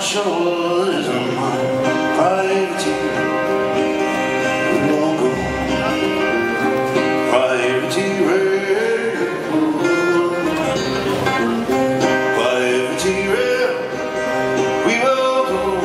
shores of my privateer. Logo, privateer, privateer, we will go.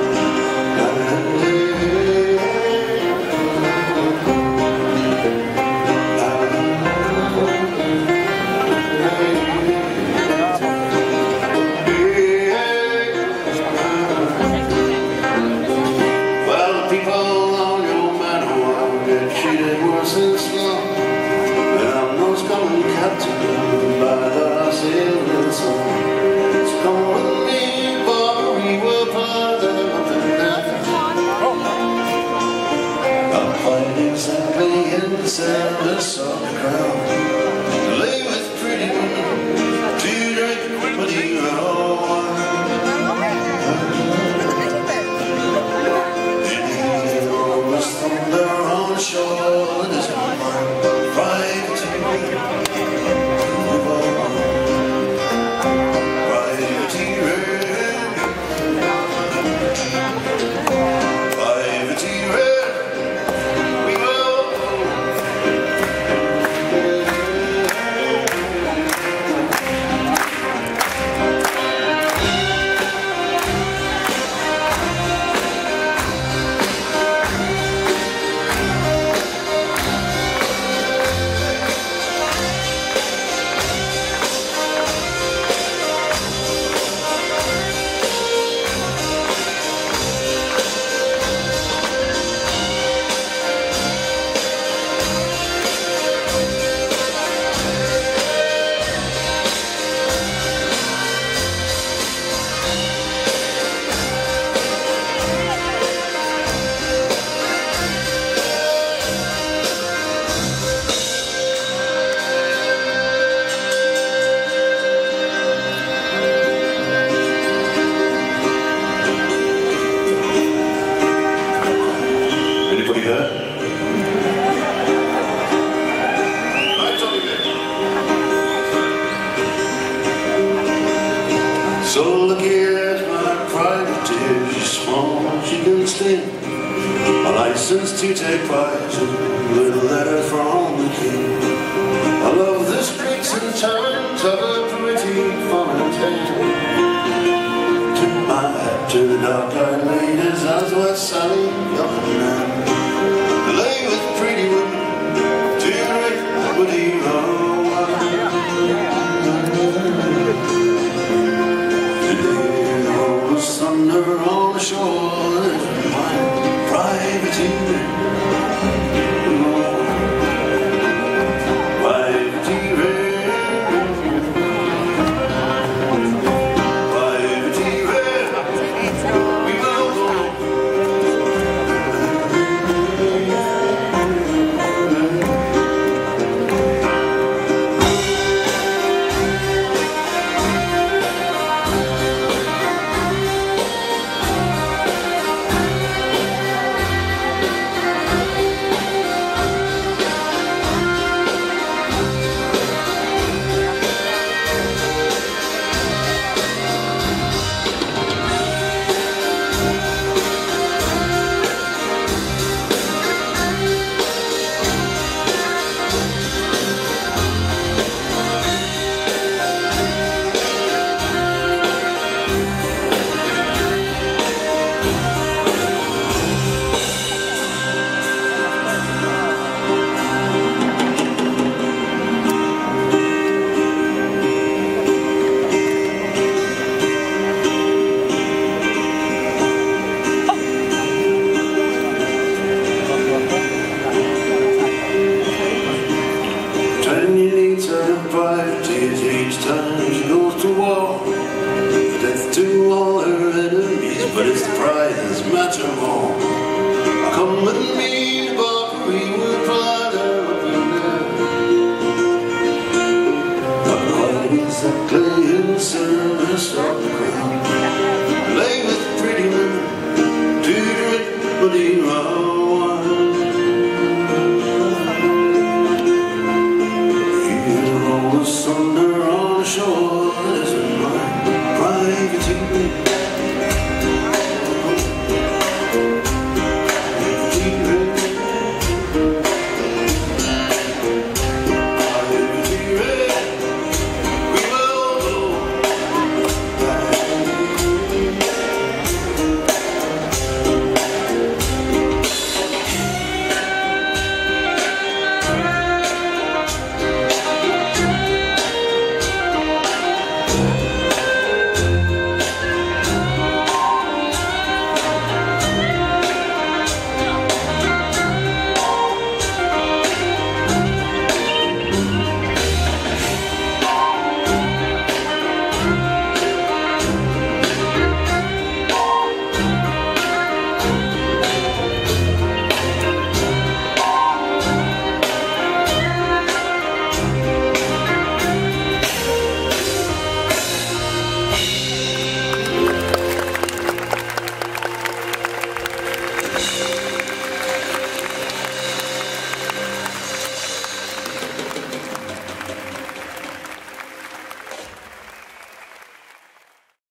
Treated worse than slow, and I'm no coming captain by the sailing sun. It's come with me, but we were part of the I'm fighting exactly in the service of the crown, to lay with pretty women, to drink with hero wine. Thunder on the shore, there's my privateer. Anybody there? So look here, my privateer, she's small, she can sting. A license to take part with a letter from the king. I love the streets and towns of a pretty Fontaine. To the dark-eyed ladies, as was Sally young. Lay with pretty women, to drink with hero wine. Today there was thunder on the shore, my privateer. Each time she goes to war, death to all her enemies, but it's the pride that's matter more. Come with me, but we will fly there up in there. Not quite exactly in the service of the crown.